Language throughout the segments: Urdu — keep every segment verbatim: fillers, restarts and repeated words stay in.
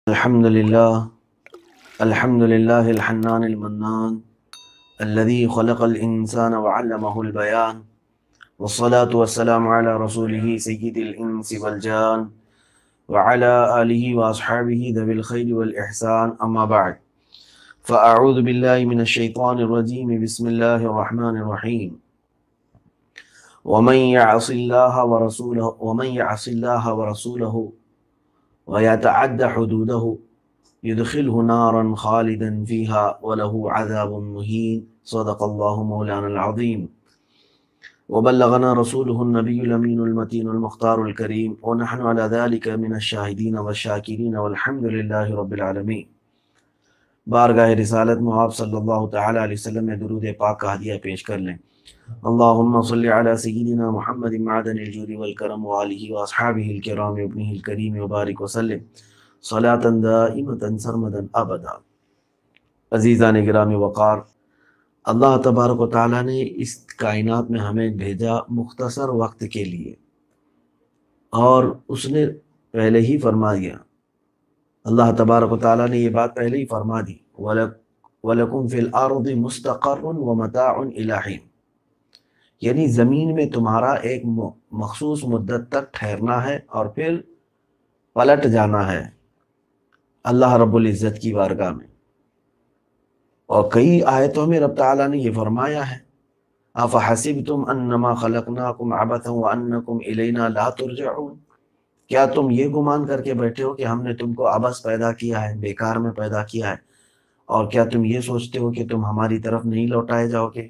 الحمد لله الحمد لله الحنان المنان الذي خلق الإنسان وعلمه البيان والصلاة والسلام على رسوله سيد الإنس والجان وعلى آله وأصحابه ذوي الخير والإحسان أما بعد فأعوذ بالله من الشيطان الرجيم بسم الله الرحمن الرحيم ومن يعص الله ورسوله ومن يعص الله ورسوله ويتعد حدوده يدخله نارا خالدا فيها وله عذاب مهين صدق الله مولانا العظيم وبلغنا رسوله النبي الأمين المتين المختار الكريم ونحن على ذلك من الشاهدين والشاكرين والحمد لله رب العالمين۔ بارگاہ رسالت میں آپ صلی اللہ تعالی علیہ وسلم میں درود پاک کا ہدیہ پیش کر لیں۔ اللہم صلی علی سیدنا محمد معدن الجود والکرم وآلہ واصحابہ الکرام وابنہ الکریم وبارک وسلم صلاۃ دائمۃ سرمدا ابدا۔ عزیزان گرامی وقار، اللہ تبارک و تعالیٰ نے اس کائنات میں ہمیں بھیجا مختصر وقت کے لیے، اور اس نے پہلے ہی فرما دیا، اللہ تبارک و تعالیٰ نے یہ بات پہلے ہی فرما دی، وَلَكُمْ فِي الْأَرْضِ مُسْتَقَرٌ وَمَتَاعٌ إِلَىٰ حِينٍ، یعنی زمین میں تمہارا ایک مخصوص مدت تک ٹھہرنا ہے اور پھر پلٹ جانا ہے اللہ رب العزت کی بارگاہ میں۔ اور کئی آیتوں میں رب تعالیٰ نے یہ فرمایا ہے، أَفَحَسِبْتُمْ أَنَّمَا خَلَقْنَاكُمْ عَبَثًا وَأَنَّكُمْ إِلَيْنَا لَا تُرْجَعُونَ، کیا تم یہ گمان کر کے بیٹھے ہو کہ ہم نے تم کو عبث پیدا کیا ہے، بیکار میں پیدا کیا ہے، اور کیا تم یہ سوچتے ہو کہ تم ہماری طرف نہیں لوٹائے جاؤ گے؟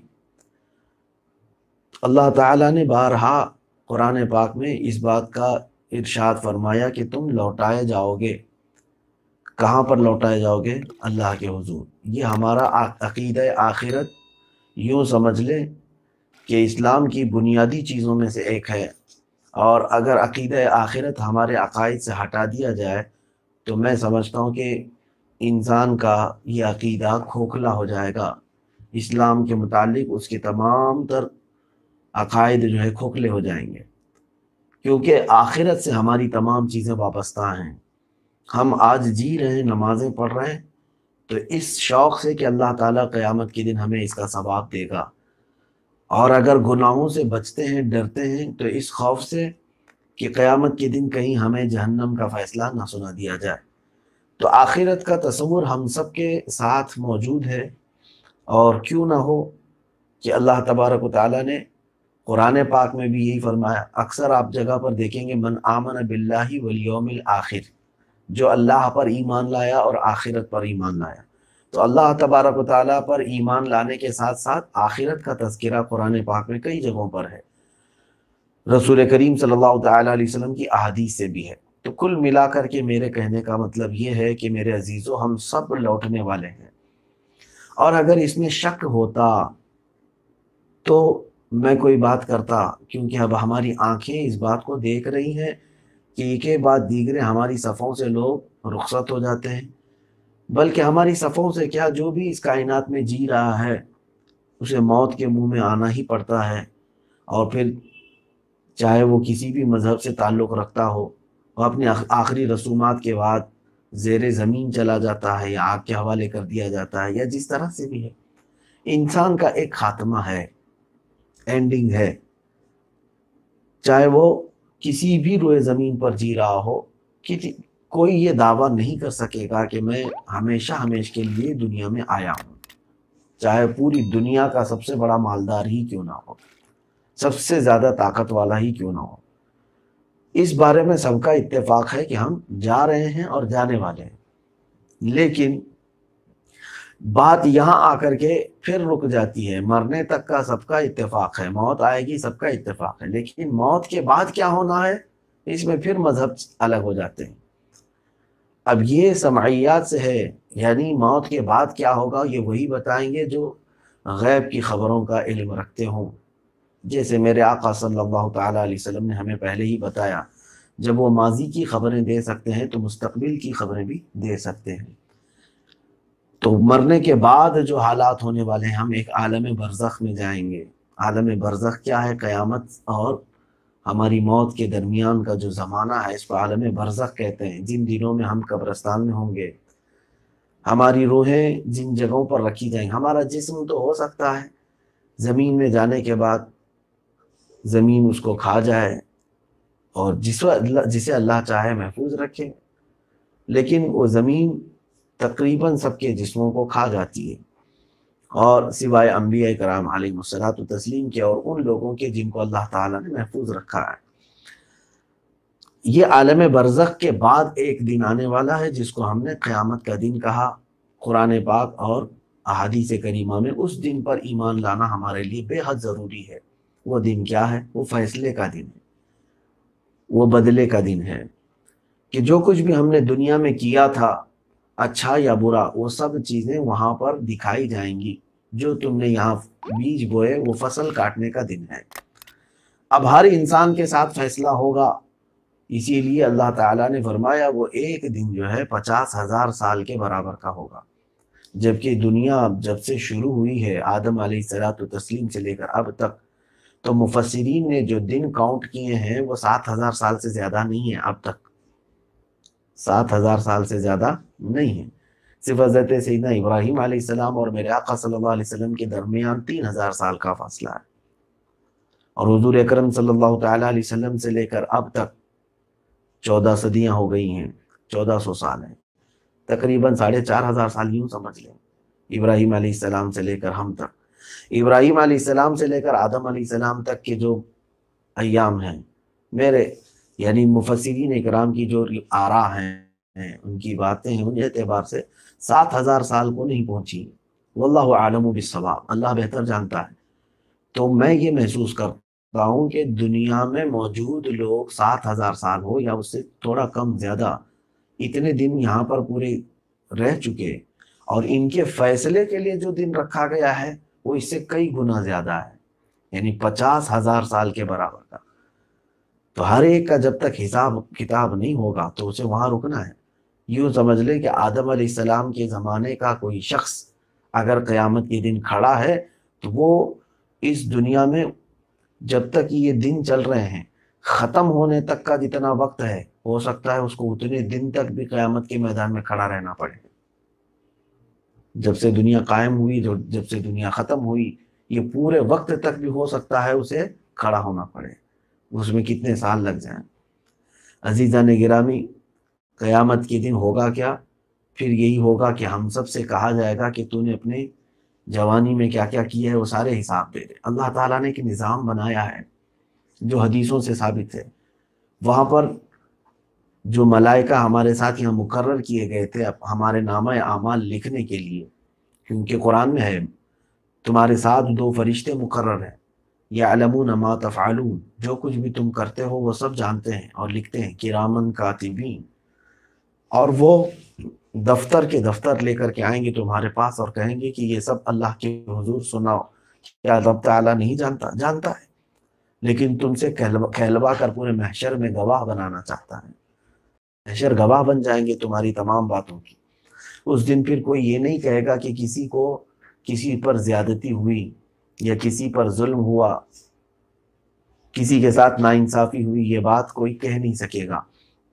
اللہ تعالیٰ نے بارہا قرآن پاک میں اس بات کا ارشاد فرمایا کہ تم لوٹائے جاؤ گے۔ کہاں پر لوٹائے جاؤ گے؟ اللہ کے حضور۔ یہ ہمارا عقیدہ آخرت یوں سمجھ لے کہ اسلام کی بنیادی چیزوں میں سے ایک ہے، اور اگر عقیدہ آخرت ہمارے عقائد سے ہٹا دیا جائے تو میں سمجھتا ہوں کہ انسان کا یہ عقیدہ کھوکھلا ہو جائے گا، اسلام کے متعلق اس کے تمام تر عقائد جو ہے کھوکھلے ہو جائیں گے، کیونکہ آخرت سے ہماری تمام چیزیں وابستہ ہیں۔ ہم آج جی رہے ہیں، نمازیں پڑھ رہے ہیں، تو اس شوق سے کہ اللہ تعالیٰ قیامت کے دن ہمیں اس کا ثواب دے گا، اور اگر گناہوں سے بچتے ہیں، ڈرتے ہیں، تو اس خوف سے کہ قیامت کے دن کہیں ہمیں جہنم کا فیصلہ نہ سنا دیا جائے۔ تو آخرت کا تصور ہم سب کے ساتھ موجود ہے، اور کیوں نہ ہو کہ اللہ تبارک و تعالیٰ نے قرآن پاک میں بھی یہی فرمایا۔ اکثر آپ جگہ پر دیکھیں گے من آمن باللہ والیوم الآخر، جو اللہ پر ایمان لایا اور آخرت پر ایمان لایا۔ تو اللہ تبارک و تعالیٰ پر ایمان لانے کے ساتھ ساتھ آخرت کا تذکرہ قرآن پاک میں کئی جگہوں پر ہے، رسول کریم صلی اللہ تعالیٰ علیہ وسلم کی احادیث سے بھی ہے۔ تو کل ملا کر کے میرے کہنے کا مطلب یہ ہے کہ میرے عزیزو، ہم سب لوٹنے والے ہیں، اور اگر اس میں شک ہوتا تو میں کوئی بات کرتا، کیونکہ اب ہماری آنکھیں اس بات کو دیکھ رہی ہیں کہ ایک کے بعد دیگرے ہماری صفوں سے لوگ رخصت ہو جاتے ہیں، بلکہ ہماری صفوں سے کیا، جو بھی اس کائنات میں جی رہا ہے اسے موت کے منہ میں آنا ہی پڑتا ہے، اور پھر چاہے وہ کسی بھی مذہب سے تعلق رکھتا ہو، وہ اپنے آخری رسومات کے بعد زیر زمین چلا جاتا ہے، یا آگ کے حوالے کر دیا جاتا ہے، یا جس طرح سے بھی ہے۔ انسان کا ایک خاتمہ ہے، اینڈنگ ہے، چاہے وہ کسی بھی روئے زمین پر جی رہا ہو، کسی کوئی یہ دعویٰ نہیں کر سکے گا کہ میں ہمیشہ ہمیشہ کے لیے دنیا میں آیا ہوں، چاہے پوری دنیا کا سب سے بڑا مالدار ہی کیوں نہ ہو، سب سے زیادہ طاقت والا ہی کیوں نہ ہو۔ اس بارے میں سب کا اتفاق ہے کہ ہم جا رہے ہیں اور جانے والے ہیں، لیکن بات یہاں آ کر کے پھر رک جاتی ہے۔ مرنے تک کا سب کا اتفاق ہے، موت آئے گی سب کا اتفاق ہے، لیکن موت کے بعد کیا ہونا ہے، اس میں پھر مذہب الگ ہو جاتے ہیں۔ اب یہ سمعیات سے ہے، یعنی موت کے بعد کیا ہوگا یہ وہی بتائیں گے جو غیب کی خبروں کا علم رکھتے ہوں، جیسے میرے آقا صلی اللہ تعالیٰ علیہ وسلم نے ہمیں پہلے ہی بتایا، جب وہ ماضی کی خبریں دے سکتے ہیں تو مستقبل کی خبریں بھی دے سکتے ہیں۔ تو مرنے کے بعد جو حالات ہونے والے ہیں، ہم ایک عالم برزخ میں جائیں گے۔ عالم برزخ کیا ہے؟ قیامت اور ہماری موت کے درمیان کا جو زمانہ ہے اس کو عالم برزخ کہتے ہیں، جن دنوں میں ہم قبرستان میں ہوں گے، ہماری روحیں جن جگہوں پر رکھی جائیں، ہمارا جسم تو ہو سکتا ہے زمین میں جانے کے بعد زمین اس کو کھا جائے اور جس جسے اللہ چاہے محفوظ رکھے، لیکن وہ زمین تقریباً سب کے جسموں کو کھا جاتی ہے، اور سوائے انبیاء کرام علیہ الصلوۃ والتسلیم کے اور ان لوگوں کے جن کو اللہ تعالیٰ نے محفوظ رکھا ہے۔ یہ عالم برزخ کے بعد ایک دن آنے والا ہے جس کو ہم نے قیامت کا دن کہا۔ قرآن پاک اور احادیث کریمہ میں اس دن پر ایمان لانا ہمارے لیے بے حد ضروری ہے۔ وہ دن کیا ہے؟ وہ فیصلے کا دن ہے، وہ بدلے کا دن ہے، کہ جو کچھ بھی ہم نے دنیا میں کیا تھا اچھا یا برا، وہ سب چیزیں وہاں پر دکھائی جائیں گی۔ جو تم نے یہاں بیج بوئے وہ فصل کاٹنے کا دن ہے۔ اب ہر انسان کے ساتھ فیصلہ ہوگا، اسی لیے اللہ تعالیٰ نے فرمایا وہ ایک دن جو ہے پچاس ہزار سال کے برابر کا ہوگا، جبکہ دنیا جب سے شروع ہوئی ہے آدم علیہ الصلوۃ والتسلیم سے لے کر اب تک، تو مفسرین نے جو دن کاؤنٹ کیے ہیں وہ سات ہزار سال سے زیادہ نہیں ہیں، اب تک سات ہزار سال سے زیادہ نہیں ہیں۔ صرف حضرت سیدنا ابراہیم علیہ السلام اور میرے آقا صلی اللہ علیہ وسلم کے درمیان تین ہزار سال کا فاصلہ ہے، اور حضور اکرم صلی اللہ تعالیٰ علیہ وسلم سے لے کر اب تک چودہ صدیاں ہو گئی ہیں، چودہ سو سال ہیں، تقریباً ساڑھے چار ہزار سال یوں سمجھ لیں، ابراہیم علیہ السلام سے لے کر ہم تک۔ ابراہیم علیہ السلام سے لے کر آدم علیہ السلام تک کے جو ایام ہیں، میرے یعنی مفسرین اکرام کی جو آراء ہیں، ان کی باتیں ہیں، ان اعتبار سے سات ہزار سال کو نہیں پہنچی۔ واللہ اعلم بالصواب، اللہ بہتر جانتا ہے۔ تو میں یہ محسوس کرتا ہوں کہ دنیا میں موجود لوگ سات ہزار سال ہو یا اس سے تھوڑا کم زیادہ، اتنے دن یہاں پر پورے رہ چکے، اور ان کے فیصلے کے لیے جو دن رکھا گیا ہے وہ اس سے کئی گنا زیادہ ہے، یعنی پچاس ہزار سال کے برابر کا۔ تو ہر ایک کا جب تک حساب کتاب نہیں ہوگا تو اسے وہاں رکنا ہے۔ یوں سمجھ لیں کہ آدم علیہ السلام کے زمانے کا کوئی شخص اگر قیامت کے دن کھڑا ہے تو وہ اس دنیا میں جب تک یہ دن چل رہے ہیں، ختم ہونے تک کا جتنا وقت ہے، ہو سکتا ہے اس کو اتنے دن تک بھی قیامت کے میدان میں کھڑا رہنا پڑے۔ جب سے دنیا قائم ہوئی، جو جب سے دنیا ختم ہوئی، یہ پورے وقت تک بھی ہو سکتا ہے اسے کھڑا ہونا پڑے، اس میں کتنے سال لگ جائیں۔ عزیزان گرامی، قیامت کے دن ہوگا کیا؟ پھر یہی ہوگا کہ ہم سب سے کہا جائے گا کہ تو نے اپنے جوانی میں کیا کیا کیا ہے وہ سارے حساب دے دے۔ اللہ تعالیٰ نے ایک نظام بنایا ہے جو حدیثوں سے ثابت ہے۔ وہاں پر جو ملائکہ ہمارے ساتھ یہاں مقرر کیے گئے تھے ہمارے نامہ اعمال لکھنے کے لیے، کیونکہ قرآن میں ہے تمہارے ساتھ دو فرشتے مقرر ہیں، یعلمون ما تفعلون، جو کچھ بھی تم کرتے ہو وہ سب جانتے ہیں اور لکھتے ہیں، کرامن کاتبین، اور وہ دفتر کے دفتر لے کر کے آئیں گے تمہارے پاس اور کہیں گے کہ یہ سب اللہ کے حضور سناؤ۔ کیا رب تعالیٰ نہیں جانتا؟ جانتا ہے، لیکن تم سے کہلوا کر پورے محشر میں گواہ بنانا چاہتا ہے۔ محشر گواہ بن جائیں گے تمہاری تمام باتوں کی۔ اس دن پھر کوئی یہ نہیں کہے گا کہ کسی کو کسی پر زیادتی ہوئی یا کسی پر ظلم ہوا، کسی کے ساتھ ناانصافی ہوئی، یہ بات کوئی کہہ نہیں سکے گا۔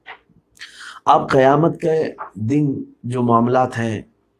اب قیامت کے دن جو معاملات ہیں،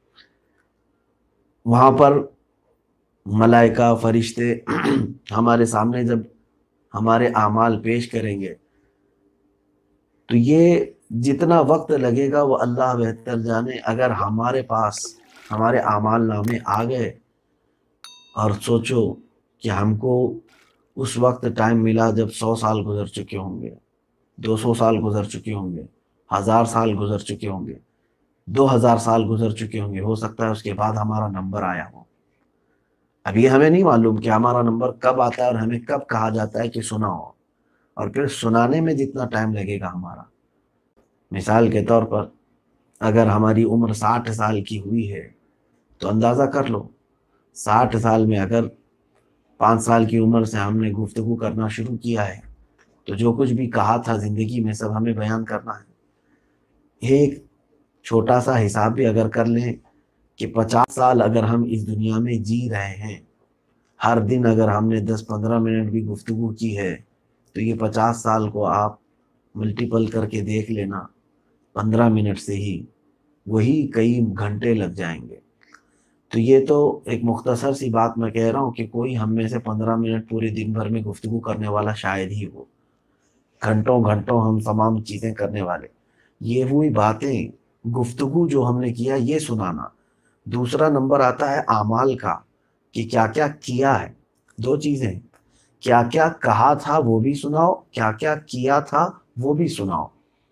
وہاں پر ملائکہ فرشتے ہمارے سامنے جب ہمارے اعمال پیش کریں گے تو یہ جتنا وقت لگے گا وہ اللہ بہتر جانے۔ اگر ہمارے پاس ہمارے اعمال نامے آ گئے، اور سوچو کہ ہم کو اس وقت ٹائم ملا جب سو سال گزر چکے ہوں گے، دو سو سال گزر چکے ہوں گے، ہزار سال گزر چکے ہوں گے، دو ہزار سال گزر چکے ہوں گے، ہو سکتا ہے اس کے بعد ہمارا نمبر آیا ہو۔ اب یہ ہمیں نہیں معلوم کہ ہمارا نمبر کب آتا ہے اور ہمیں کب کہا جاتا ہے کہ سنا ہو، اور پھر سنانے میں جتنا ٹائم لگے گا ہمارا۔ مثال کے طور پر اگر ہماری عمر ساٹھ سال کی ہوئی ہے تو اندازہ کر لو، ساٹھ سال میں اگر پانچ سال کی عمر سے ہم نے گفتگو کرنا شروع کیا ہے تو جو کچھ بھی کہا تھا زندگی میں سب ہمیں بیان کرنا ہے۔ ایک چھوٹا سا حساب بھی اگر کر لیں کہ پچاس سال اگر ہم اس دنیا میں جی رہے ہیں، ہر دن اگر ہم نے دس پندرہ منٹ بھی گفتگو کی ہے تو یہ پچاس سال کو آپ ملٹیپل کر کے دیکھ لینا، پندرہ منٹ سے ہی وہی کئی گھنٹے لگ جائیں گے۔ تو یہ تو ایک مختصر سی بات میں کہہ رہا ہوں کہ کوئی ہم میں سے پندرہ منٹ پورے دن بھر میں گفتگو کرنے والا شاید ہی ہو، گھنٹوں گھنٹوں ہم تمام چیزیں کرنے والے۔ یہ ہوئی باتیں، گفتگو جو ہم نے کیا یہ سنانا۔ دوسرا نمبر آتا ہے اعمال کا، کہ کیا کیا کیا ہے۔ دو چیزیں، کیا کیا کہا تھا وہ بھی سناؤ، کیا کیا کیا تھا وہ بھی سناؤ۔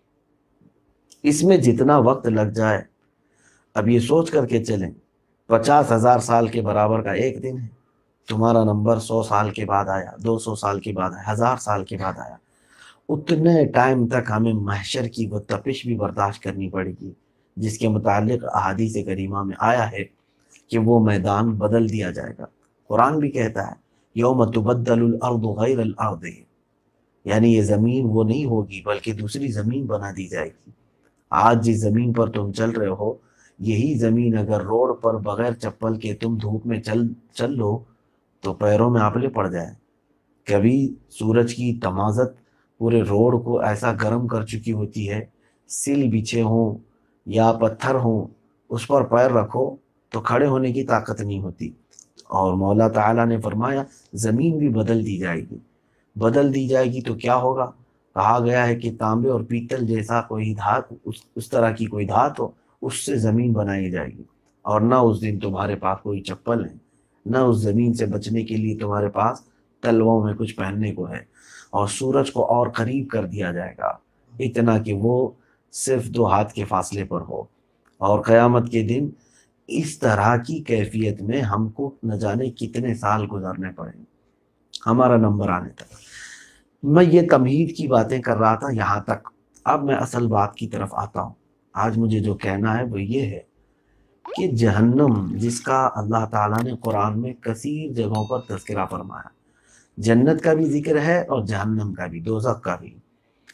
اس میں جتنا وقت لگ جائے، اب یہ سوچ کر کے چلیں، پچاس ہزار سال کے برابر کا ایک دن ہے۔ تمہارا نمبر سو سال کے بعد آیا، دو سو سال کے بعد آیا، ہزار سال کے بعد آیا، اتنے ٹائم تک ہمیں محشر کی وہ تپش بھی برداشت کرنی پڑے گی، جس کے متعلق احادیث کریمہ میں آیا ہے کہ وہ میدان بدل دیا جائے گا۔ قرآن بھی کہتا ہے یوم تبدل الارض غیر الارض، یعنی یہ زمین وہ نہیں ہوگی بلکہ دوسری زمین بنا دی جائے گی۔ آج جس زمین پر تم چل رہے ہو، یہی زمین اگر روڈ پر بغیر چپل کے تم دھوپ میں چل چل لو تو پیروں میں آپلے پڑ جائیں۔ کبھی سورج کی تمازت پورے روڈ کو ایسا گرم کر چکی ہوتی ہے، سل بچھے ہوں یا پتھر ہوں، اس پر پیر رکھو تو کھڑے ہونے کی طاقت نہیں ہوتی۔ اور مولا تعالیٰ نے فرمایا زمین بھی بدل دی جائے گی۔ بدل دی جائے گی تو کیا ہوگا؟ کہا گیا ہے کہ تانبے اور پیتل جیسا کوئی دھات، اس, اس طرح کی کوئی دھات ہو، اس سے زمین بنائی جائے گی، اور نہ اس دن تمہارے پاس کوئی چپل ہے، نہ اس زمین سے بچنے کے لیے تمہارے پاس تلووں میں کچھ پہننے کو ہے۔ اور سورج کو اور قریب کر دیا جائے گا، اتنا کہ وہ صرف دو ہاتھ کے فاصلے پر ہو۔ اور قیامت کے دن اس طرح کی کیفیت میں ہم کو نہ جانے کتنے سال گزارنے پڑیں گے ہمارا نمبر آنے تک۔ میں یہ تمہید کی باتیں کر رہا تھا یہاں تک، اب میں اصل بات کی طرف آتا ہوں۔ آج مجھے جو کہنا ہے وہ یہ ہے کہ جہنم، جس کا اللہ تعالیٰ نے قرآن میں کثیر جگہوں پر تذکرہ فرمایا، جنت کا بھی ذکر ہے اور جہنم کا بھی، دوزخ کا بھی،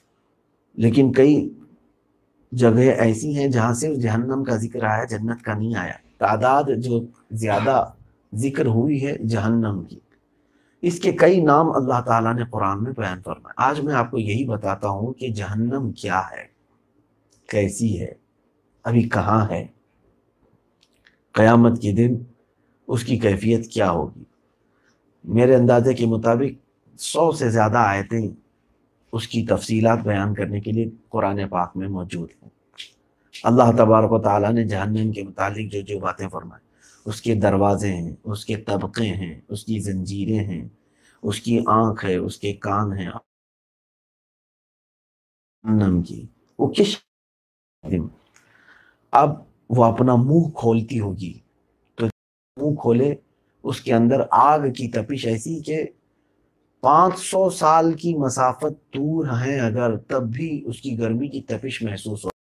لیکن کئی جگہیں ایسی ہیں جہاں صرف جہنم کا ذکر آیا، جنت کا نہیں آیا۔ تعداد جو زیادہ ذکر ہوئی ہے جہنم کی، اس کے کئی نام اللہ تعالیٰ نے قرآن میں بیان فرمائے۔ آج میں آپ کو یہی بتاتا ہوں کہ جہنم کیا ہے، کیسی ہے، ابھی کہاں ہے، قیامت کے دن اس کی کیفیت کیا ہوگی۔ میرے اندازے کے مطابق سو سے زیادہ آیتیں اس کی تفصیلات بیان کرنے کے لیے قرآن پاک میں موجود ہیں۔ اللہ تبارک و تعالیٰ نے جہنم کے متعلق جو جو باتیں فرمائیں، اس کے دروازے ہیں، اس کے طبقے ہیں، اس کی زنجیریں ہیں، اس کی آنکھ ہے، اس کے کان ہیں، جہنم کی وہ کس دن اب وہ اپنا منہ کھولتی ہوگی، تو منہ کھولے اس کے اندر آگ کی تپش ایسی کہ پانچ سو سال کی مسافت دور ہیں اگر، تب بھی اس کی گرمی کی تپش محسوس ہو،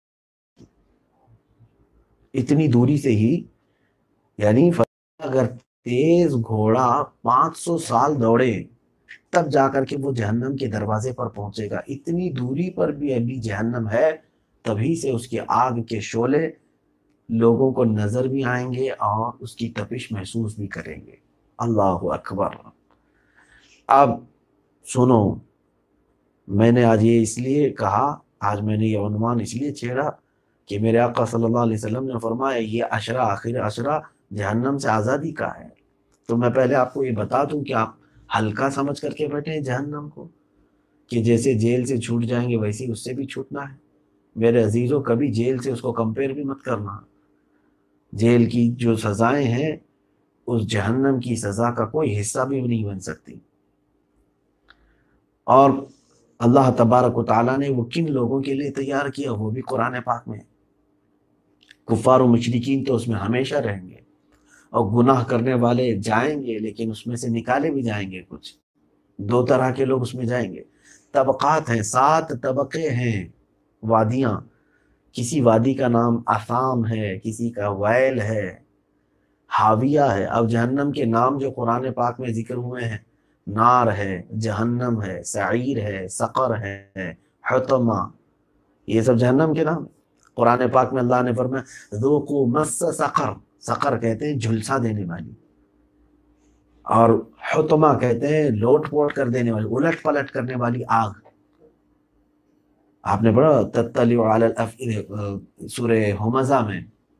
اتنی دوری سے ہی، یعنی اگر تیز گھوڑا پانچ سو سال دوڑے تب جا کر کے وہ جہنم کے دروازے پر پہنچے گا، اتنی دوری پر بھی ابھی جہنم ہے، تبھی سے اس کے آگ کے شعلے لوگوں کو نظر بھی آئیں گے اور اس کی تپش محسوس بھی کریں گے۔ اللہ اکبر۔ اب سنو، میں نے آج یہ اس لیے کہا، آج میں نے یہ عنوان اس لیے چھیڑا کہ میرے آقا صلی اللہ علیہ وسلم نے فرمایا یہ عشرہ، آخر عشرہ جہنم سے آزادی کا ہے۔ تو میں پہلے آپ کو یہ بتا دوں کہ آپ ہلکا سمجھ کر کے بیٹھے ہیں جہنم کو، کہ جیسے جیل سے چھوٹ جائیں گے ویسے اس سے بھی چھوٹنا ہے۔ میرے عزیزوں، کبھی جیل سے اس کو کمپیئر بھی مت کرنا۔ جیل کی جو سزائیں ہیں اس جہنم کی سزا کا کوئی حصہ بھی نہیں بن سکتی۔ اور اللہ تبارک و تعالیٰ نے وہ کن لوگوں کے لیے تیار کیا وہ بھی قرآن پاک میں۔ کفار و مشرکین تو اس میں ہمیشہ رہیں گے، اور گناہ کرنے والے جائیں گے، لیکن اس میں سے نکالے بھی جائیں گے کچھ، دو طرح کے لوگ اس میں جائیں گے۔ طبقات ہیں، سات طبقے ہیں، وادیاں، کسی وادی کا نام آثام ہے، کسی کا ویل ہے، حاویہ ہے۔ اب جہنم کے نام جو قرآن پاک میں ذکر ہوئے ہیں، نار ہے، جہنم ہے، سعیر ہے، سقر ہے، حطمہ، یہ سب جہنم کے نام۔ قرآن پاک میں اللہ نے فرمایا ذوقوا مس سقر، سقر کہتے ہیں جھلسا دینے والی۔ اور حطمہ کہتے ہیں لوٹ پوٹ کر دینے والی، الٹ پلٹ کرنے والی آگ. آپ نے پڑھا تطلع علی الافئدہ سورہ ہمزہ میں،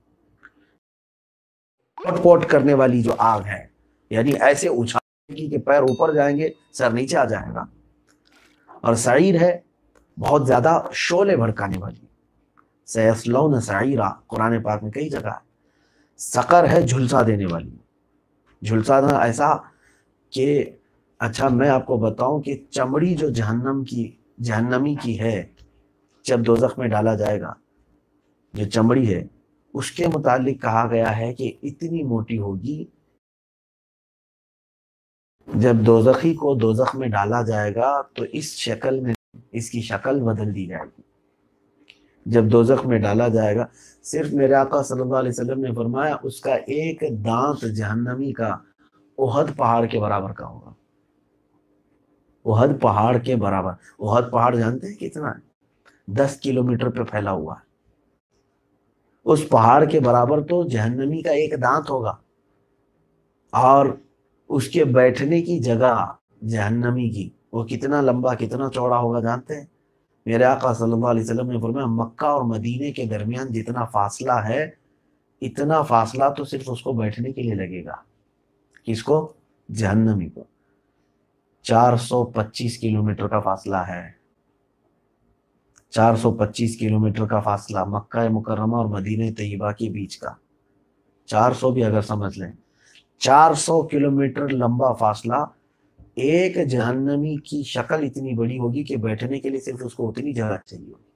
لوٹ پوٹ کرنے والی جو آگ ہے، یعنی ایسے اچھالے گی کہ پیر اوپر جائیں گے سر نیچے آ جائے گا. اور سعیر ہے بہت زیادہ شعلے بھڑکانے والی، سیصلون سعیرا قرآن پاک میں کئی جگہ ہے. سقر ہے جھلسا دینے والی، جھلسا دینا ایسا کہ اچھا میں آپ کو بتاؤں کہ چمڑی جو جہنم کی جہنمی کی ہے جب دوزخ میں ڈالا جائے گا، جو چمڑی ہے اس کے متعلق کہا گیا ہے کہ اتنی موٹی ہوگی، جب دوزخی کو دوزخ میں ڈالا جائے گا تو اس شکل میں اس کی شکل بدل دی جائے گی. جب دوزخ میں ڈالا جائے گا، صرف میرے آقا صلی اللہ علیہ وسلم نے فرمایا اس کا ایک دانت جہنمی کا احد پہاڑ کے برابر کا ہوگا. احد پہاڑ کے برابر. احد پہاڑ جانتے ہیں کتنا ہے؟ دس کلومیٹر پہ پھیلا ہوا ہے. اس پہاڑ کے برابر تو جہنمی کا ایک دانت ہوگا. اور اس کے بیٹھنے کی جگہ جہنمی کی وہ کتنا لمبا کتنا چوڑا ہوگا جانتے ہیں؟ میرے آقا صلی اللہ علیہ وسلم نے فرمایا مکہ اور مدینے کے درمیان جتنا فاصلہ ہے اتنا فاصلہ تو صرف اس کو بیٹھنے کے لیے لگے گا. کس کو؟ جہنمی کو. چار سو پچیس کلومیٹر کا فاصلہ ہے. چار سو پچیس کلومیٹر کا فاصلہ مکہ مکرمہ اور مدینہ طیبہ کے بیچ کا. چار سو بھی اگر سمجھ لیں، چار سو کلومیٹر لمبا فاصلہ. ایک جہنمی کی شکل اتنی بڑی ہوگی کہ بیٹھنے کے لیے صرف اس کو اتنی جگہ چاہیے ہوگی.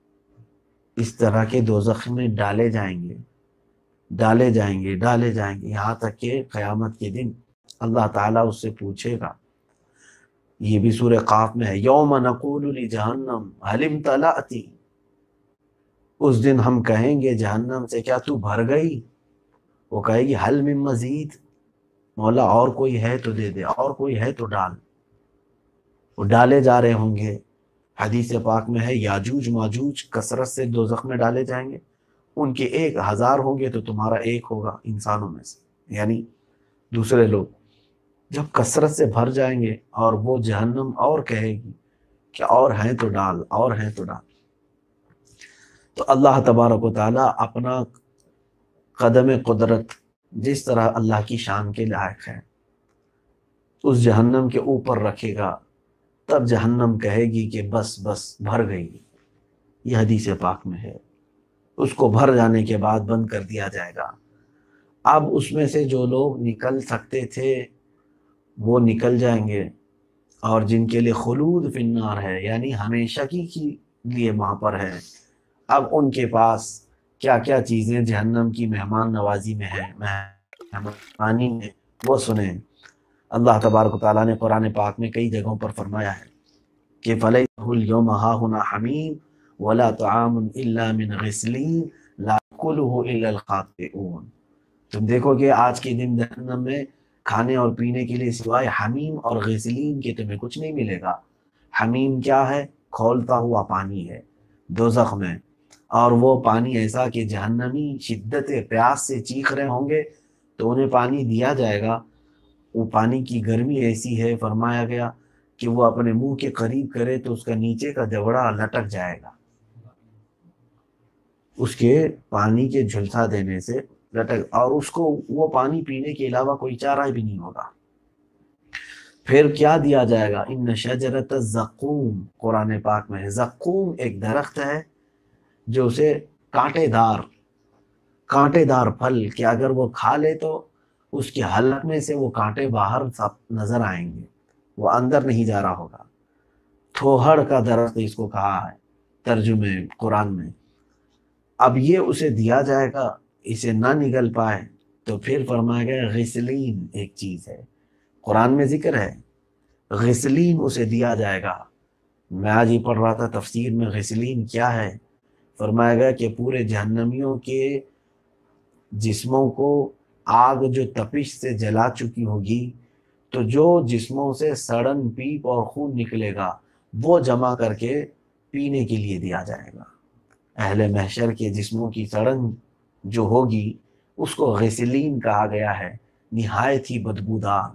اس طرح کے دوزخ میں ڈالے جائیں گے ڈالے جائیں گے ڈالے جائیں گے یہاں تک کہ قیامت کے دن اللہ تعالیٰ اس سے پوچھے گا. یہ بھی سورہ قاف میں ہے، یوم نقول لجہنم هل امتلأت. اس دن ہم کہیں گے جہنم سے کیا تو بھر گئی؟ وہ کہے گی حل من مزید، مولا اور کوئی ہے تو دے دے، اور کوئی ہے تو ڈال. وہ ڈالے جا رہے ہوں گے. حدیث پاک میں ہے یاجوج ماجوج کثرت سے دوزخ میں ڈالے جائیں گے. ان کے ایک ہزار ہوں گے تو تمہارا ایک ہوگا انسانوں میں سے، یعنی دوسرے لوگ. جب کثرت سے بھر جائیں گے اور وہ جہنم اور کہے گی کہ اور ہیں تو ڈال، اور ہیں تو ڈال. تو اللہ تبارک و تعالیٰ اپنا قدم قدرت جس طرح اللہ کی شان کے لائق ہے اس جہنم کے اوپر رکھے گا. تب جہنم کہے گی کہ بس بس بھر گئی. یہ حدیث پاک میں ہے. اس کو بھر جانے کے بعد بند کر دیا جائے گا. اب اس میں سے جو لوگ نکل سکتے تھے وہ نکل جائیں گے، اور جن کے لیے خلود فی النار ہے یعنی ہمیشگی کے لیے وہاں پر ہے، اب ان کے پاس کیا کیا چیزیں جہنم کی مہمان نوازی میں ہے، مہمانی میں، وہ سنیں. اللہ تبارک و تعالیٰ نے قرآن پاک میں کئی جگہوں پر فرمایا ہے کہ فَلَيْسَ الْيَوْمَ هَاهُنَا حَمِيمٌ وَلَا طَعَامٌ إِلَّا مِنْ غِسْلِينٍ لَا يَأْكُلُهُ إِلَّا الْخَاطِئُونَ. تم دیکھو کہ آج کے دن جہنم میں کھانے اور پینے کے لیے سوائے حمیم اور غسلین کے تمہیں کچھ نہیں ملے گا. حمیم کیا ہے؟ کھولتا ہوا پانی ہے دوزخ میں، اور وہ پانی ایسا کہ جہنمی شدت پیاس سے چیخ رہے ہوں گے تو انہیں پانی دیا جائے گا. وہ پانی کی گرمی ایسی ہے، فرمایا گیا کہ وہ اپنے منہ کے قریب کرے تو اس کا نیچے کا جبڑا لٹک جائے گا، اس کے پانی کے جھلسا دینے سے لٹک، اور اس کو وہ پانی پینے کے علاوہ کوئی چارہ بھی نہیں ہوگا. پھر کیا دیا جائے گا؟ ان شجرۃ الزقوم قرآن پاک میں ہے. زقوم ایک درخت ہے جو اسے کانٹے دار کانٹے دار پھل کہ اگر وہ کھا لے تو اس کے حلق میں سے وہ کانٹے باہر نظر آئیں گے، وہ اندر نہیں جا رہا ہوگا. تھوہڑ کا درخت اس کو کہا ہے ترجمے قرآن میں. اب یہ اسے دیا جائے گا، اسے نہ نگل پائے تو پھر فرمایا گیا غسلین ایک چیز ہے، قرآن میں ذکر ہے غسلین اسے دیا جائے گا. میں آج ہی پڑھ رہا تھا تفسیر میں غسلین کیا ہے. فرمایا گیا کہ پورے جہنمیوں کے جسموں کو آگ جو تپش سے جلا چکی ہوگی تو جو جسموں سے سڑن پیپ اور خون نکلے گا وہ جمع کر کے پینے کے لیے دیا جائے گا. اہل محشر کے جسموں کی سڑن جو ہوگی اس کو غسلین کہا گیا ہے، نہایت ہی بدبودار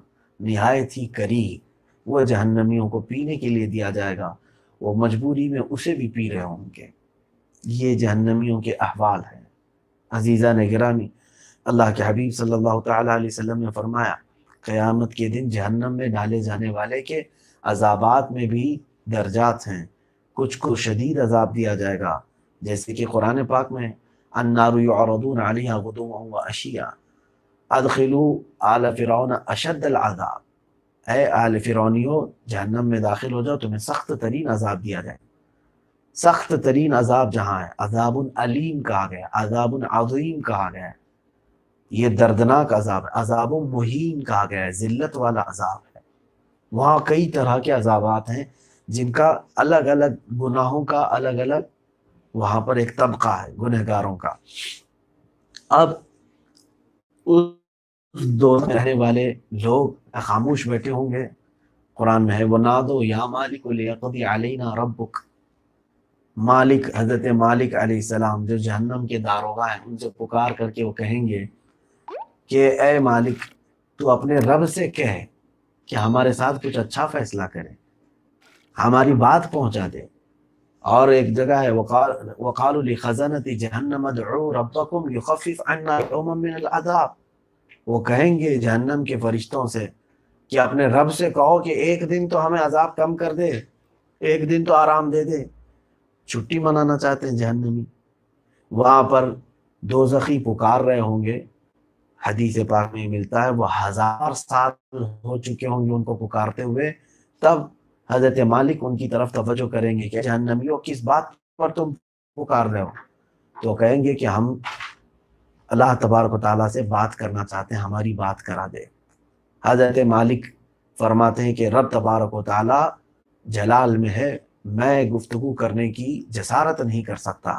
نہایت ہی قریب وہ جہنمیوں کو پینے کے لیے دیا جائے گا، وہ مجبوری میں اسے بھی پی رہے ہوں گے۔ یہ جہنمیوں کے احوال ہیں۔ عزیزان گرامی، اللہ کے حبیب صلی اللہ تعالیٰ علیہ وسلم نے فرمایا قیامت کے دن جہنم میں ڈالے جانے والے کے عذابات میں بھی درجات ہیں۔ کچھ کو شدید عذاب دیا جائے گا، جیسے کہ قرآن پاک میں النار یعرضون علیہا غدوا وعشیا ادخلوا آل فرعون اشد العذاب، اے آل فرعونیوں جہنم میں داخل ہو جاؤ، تمہیں سخت ترین عذاب دیا جائے۔ سخت ترین عذاب جہاں ہے، عذاب علیم کہا گیا، عذاب عظیم کہا گیا ہے، یہ دردناک عذاب ہے۔ عذاب مہین کہا گیا ہے، ذلت والا عذاب ہے۔ وہاں کئی طرح کے عذابات ہیں جن کا الگ الگ گناہوں کا الگ الگ وہاں پر ایک طبقہ ہے گنہگاروں کا۔ اب اس دور میں رہنے والے لوگ خاموش بیٹھے ہوں گے۔ قرآن میں ہے وَنَادَوْا يَا مَالِكُ لِيَقْضِيَ عَلَيْنَا رَبُّكَ، مالک حضرت مالک علیہ السلام جو جہنم کے داروغہ ہیں، ان سے پکار کر کے وہ کہیں گے کہ اے مالک تو اپنے رب سے کہہ کہ ہمارے ساتھ کچھ اچھا فیصلہ کرے، ہماری بات پہنچا دے۔ اور ایک جگہ ہے وَقَالُوا لِخَزَنَةِ جَهَنَّمَ ادْعُوا رَبَّكُمْ يُخَفِّفْ عَنَّا يَوْمًا مِّنَ الْعَذَابِ، وہ کہیں گے جہنم کے فرشتوں سے کہ اپنے رب سے کہو کہ ایک دن تو ہمیں عذاب کم کر دے، ایک دن تو آرام دے دے۔ چھٹی منانا چاہتے ہیں جہنمی۔ وہاں پر دوزخی پکار رہے ہوں گے، حدیث پاک میں ملتا ہے وہ ہزار سال ہو چکے ہوں گے ان کو پکارتے ہوئے، تب حضرت مالک ان کی طرف توجہ کریں گے کہ جہنمیوں کس بات پر تم پکار رہے ہو؟ تو کہیں گے کہ ہم اللہ تبارک و تعالیٰ سے بات کرنا چاہتے ہیں، ہماری بات کرا دے۔ حضرت مالک فرماتے ہیں کہ رب تبارک و تعالیٰ جلال میں ہے، میں گفتگو کرنے کی جسارت نہیں کر سکتا،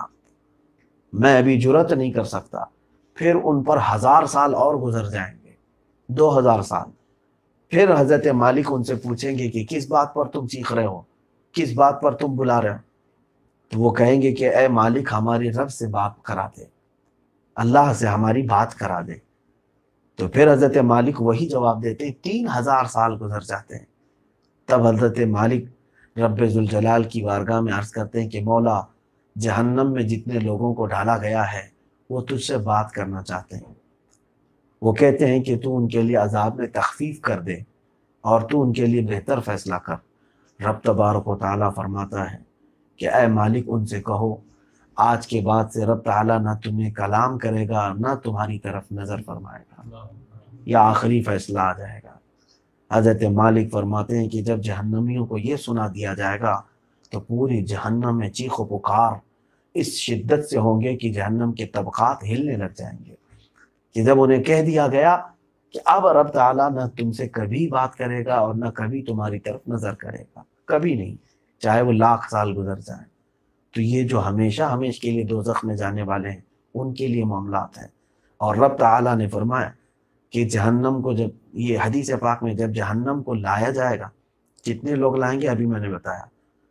میں ابھی جرت نہیں کر سکتا۔ پھر ان پر ہزار سال اور گزر جائیں گے، دو ہزار سال۔ پھر حضرت مالک ان سے پوچھیں گے کہ کس بات پر تم چیخ رہے ہو، کس بات پر تم بلا رہے ہو؟ تو وہ کہیں گے کہ اے مالک ہماری رب سے بات کرا دے، اللہ سے ہماری بات کرا دے۔ تو پھر حضرت مالک وہی جواب دیتے ہیں، تین ہزار سال گزر جاتے ہیں۔ تب حضرت مالک رب ذوالجلال کی بارگاہ میں عرض کرتے ہیں کہ مولا جہنم میں جتنے لوگوں کو ڈالا گیا ہے وہ تجھ سے بات کرنا چاہتے ہیں، وہ کہتے ہیں کہ تو ان کے لیے عذاب میں تخفیف کر دے اور تو ان کے لیے بہتر فیصلہ کر۔ رب تبارک و تعالیٰ فرماتا ہے کہ اے مالک ان سے کہو آج کے بعد سے رب تعالیٰ نہ تمہیں کلام کرے گا نہ تمہاری طرف نظر فرمائے گا، یہ آخری فیصلہ آ جائے گا۔ حضرت مالک فرماتے ہیں کہ جب جہنمیوں کو یہ سنا دیا جائے گا تو پوری جہنم میں چیخ و پکار اس شدت سے ہوں گے کہ جہنم کے طبقات ہلنے لگ جائیں گے، کہ جب انہیں کہہ دیا گیا کہ اب رب تعالیٰ نہ تم سے کبھی بات کرے گا اور نہ کبھی تمہاری طرف نظر کرے گا، کبھی نہیں، چاہے وہ لاکھ سال گزر جائیں۔ تو یہ جو ہمیشہ ہمیشہ کے لیے دوزخ میں جانے والے ہیں ان کے لیے معاملات ہیں۔ اور رب تعالیٰ نے فرمایا کہ جہنم کو جب یہ حدیث پاک میں جب جہنم کو لایا جائے گا، جتنے لوگ لائیں گے ابھی میں نے بتایا،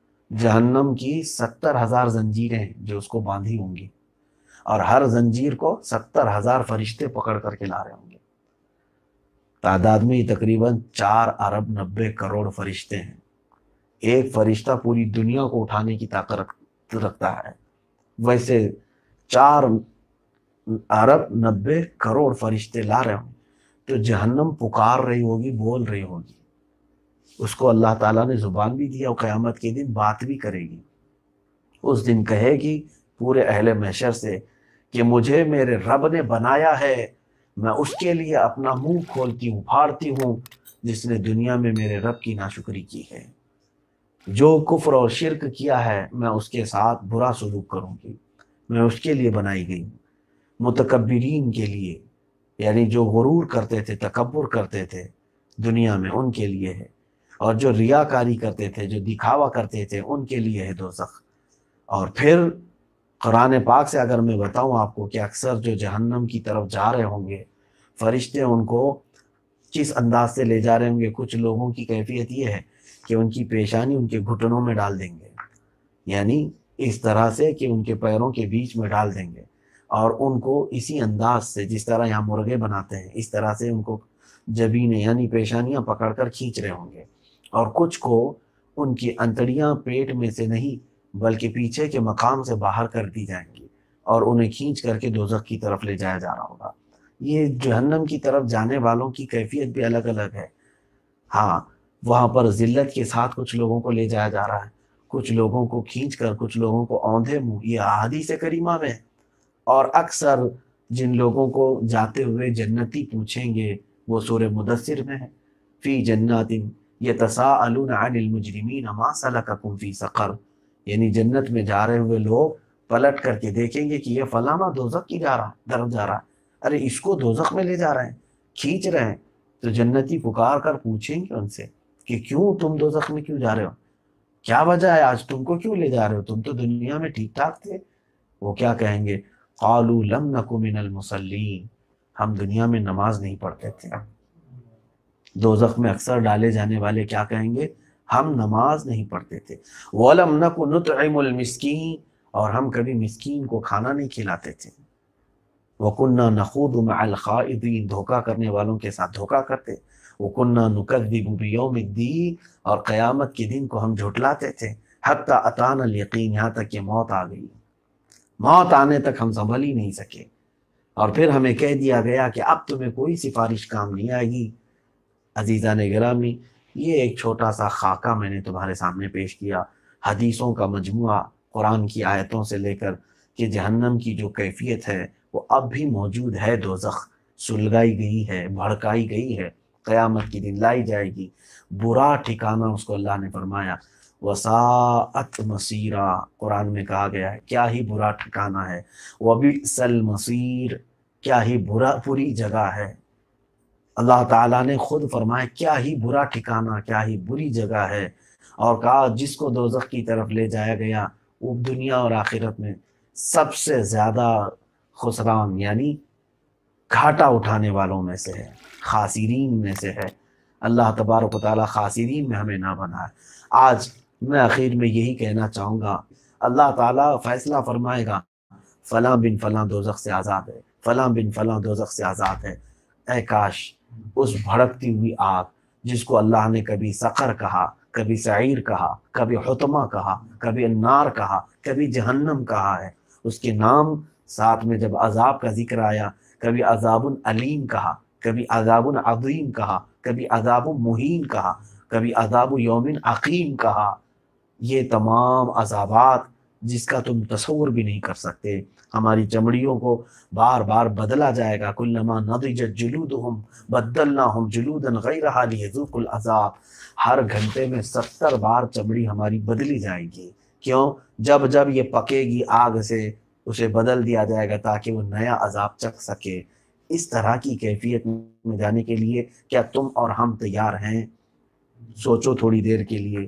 جہنم کی ستر ہزار زنجیریں ہیں جو اس کو باندھی ہوں گی، اور ہر زنجیر کو ستر ہزار فرشتے پکڑ کر کے لا رہے ہوں گے۔ تعداد میں یہ تقریباً چار ارب نبے کروڑ فرشتے ہیں۔ ایک فرشتہ پوری دنیا کو اٹھانے کی طاقت رکھتا ہے، ویسے چار ارب نبے کروڑ فرشتے لا رہے ہوں گے۔ تو جہنم پکار رہی ہوگی، بول رہی ہوگی، اس کو اللہ تعالیٰ نے زبان بھی دیا اور قیامت کے دن بات بھی کرے گی۔ اس دن کہے گی پورے اہل محشر سے کہ مجھے میرے رب نے بنایا ہے، میں اس کے لیے اپنا منہ کھولتی ہوں، پھاڑتی ہوں جس نے دنیا میں میرے رب کی ناشکری کی ہے۔ جو کفر اور شرک کیا ہے میں اس کے ساتھ برا سلوک کروں گی، میں اس کے لیے بنائی گئی ہوں۔ متکبرین کے لیے، یعنی جو غرور کرتے تھے، تکبر کرتے تھے دنیا میں، ان کے لیے ہے، اور جو ریاکاری کرتے تھے، جو دکھاوا کرتے تھے، ان کے لیے ہے دوزخ۔ اور پھر قرآن پاک سے اگر میں بتاؤں آپ کو کہ اکثر جو جہنم کی طرف جا رہے ہوں گے فرشتے ان کو کس انداز سے لے جا رہے ہوں گے، کچھ لوگوں کی کیفیت یہ ہے کہ ان کی پیشانی ان کے گھٹنوں میں ڈال دیں گے، یعنی اس طرح سے کہ ان کے پیروں کے بیچ میں ڈال دیں گے، اور ان کو اسی انداز سے جس طرح یہاں مرغے بناتے ہیں اس طرح سے ان کو جبینیں یعنی پیشانیاں پکڑ کر کھینچ رہے ہوں گے، اور کچھ کو ان کی انتڑیاں پیٹ میں سے نہیں بلکہ پیچھے کے مقام سے باہر کر دی جائیں گی اور انہیں کھینچ کر کے دوزخ کی طرف لے جایا جا رہا ہوگا۔ یہ جہنم کی طرف جانے والوں کی کیفیت بھی الگ الگ ہے۔ ہاں، وہاں پر ذلت کے ساتھ کچھ لوگوں کو لے جایا جا رہا ہے، کچھ لوگوں کو کھینچ کر، کچھ لوگوں کو اوندھے منہ، یہ احادیث کریمہ میں ہے۔ اور اکثر جن لوگوں کو جاتے ہوئے جنتی پوچھیں گے وہ سورہ مدثر میں ہے، فی جنات یتساءلون عن المجرمین ما سلککم فی سقر، یعنی جنت میں جا رہے ہوئے لوگ پلٹ کر کے دیکھیں گے کہ یہ فلانا دوزخ کی جا رہا طرف جا رہا ہے، ارے اس کو دوزخ میں لے جا رہے ہیں، کھینچ رہے ہیں۔ تو جنتی پکار کر پوچھیں گے ان سے کہ کیوں تم دوزخ میں کیوں جا رہے ہو، کیا وجہ ہے، آج تم کو کیوں لے جا رہے ہو، تم تو دنیا میں ٹھیک ٹھاک تھے۔ وہ کیا کہیں گے، قالوا لم نک من المصلین، ہم دنیا میں نماز نہیں پڑھتے تھے۔ دوزخ میں اکثر ڈالے جانے والے کیا کہیں گے، ہم نماز نہیں پڑھتے تھے۔ وَلَمْ نَكُ نُطْعِمُ الْمِسْكِينَ، اور ہم کبھی مسکین کو کھانا نہیں کھلاتے تھے۔ وَكُنَّا نَخُوضُ مَعَ الْخَائِضِينَ، دھوکہ کرنے والوں کے ساتھ دھوکہ کرتے۔ وَكُنَّا نُكَذِّبُ بِيَوْمِ الدِّينِ، اور قیامت کے دن کو ہم جھٹلاتے تھے۔ حَتَّى أَتَانَا الْيَقِينَ، یہاں تک کہ موت آ گئی، موت آنے تک ہم سنبھل ہی نہیں سکے، اور پھر ہمیں کہہ دیا گیا کہ اب تمہیں کوئی سفارش کام نہیں آئے گی۔ عزیزان گرامی، یہ ایک چھوٹا سا خاکہ میں نے تمہارے سامنے پیش کیا، حدیثوں کا مجموعہ، قرآن کی آیتوں سے لے کر کہ جہنم کی جو کیفیت ہے وہ اب بھی موجود ہے، دوزخ سلگائی گئی ہے، بھڑکائی گئی ہے، قیامت کی دن لائی جائے گی۔ برا ٹھکانہ اس کو اللہ نے فرمایا، وساءت مصیرا، قرآن میں کہا گیا ہے کیا ہی برا ٹھکانہ ہے، وبئس المصیر، کیا ہی برا بری جگہ ہے۔ اللہ تعالیٰ نے خود فرمایا کیا ہی برا ٹھکانہ، کیا ہی بری جگہ ہے، اور کہا جس کو دوزخ کی طرف لے جایا گیا وہ دنیا اور آخرت میں سب سے زیادہ خسران یعنی گھاٹا اٹھانے والوں میں سے ہے، خاسرین میں سے ہے۔ اللہ تبارک و تعالیٰ خاسرین میں ہمیں نہ بنائے۔ آج میں آخر میں یہی کہنا چاہوں گا، اللہ تعالیٰ فیصلہ فرمائے گا فلاں بن فلاں دوزخ سے آزاد ہے، فلاں بن فلاں دوزخ سے آزاد ہے۔ اے کاش اس بھڑکتی ہوئی آگ جس کو اللہ نے کبھی سقر کہا، کبھی سعیر کہا، کبھی حطمہ کہا، کبھی النار کہا، کبھی جہنم کہا ہے، اس کے نام ساتھ میں جب عذاب کا ذکر آیا، کبھی عذاب علیم کہا، کبھی عذاب عظیم کہا، کبھی عذاب مہین کہا، کبھی عذاب یوم عقیم کہا، یہ تمام عذابات جس کا تم تصور بھی نہیں کر سکتے، ہماری چمڑیوں کو بار بار بدلا جائے گا، کلما نضجت جلودہم بدلناہم جلودا غیرہا لیذوقوا العذاب، ہر گھنٹے میں ستر بار چمڑی ہماری بدلی جائے گی۔ کیوں؟ جب جب یہ پکے گی آگ سے اسے بدل دیا جائے گا تاکہ وہ نیا عذاب چکھ سکے۔ اس طرح کی کیفیت میں جانے کے لیے کیا تم اور ہم تیار ہیں؟ سوچو تھوڑی دیر کے لیے۔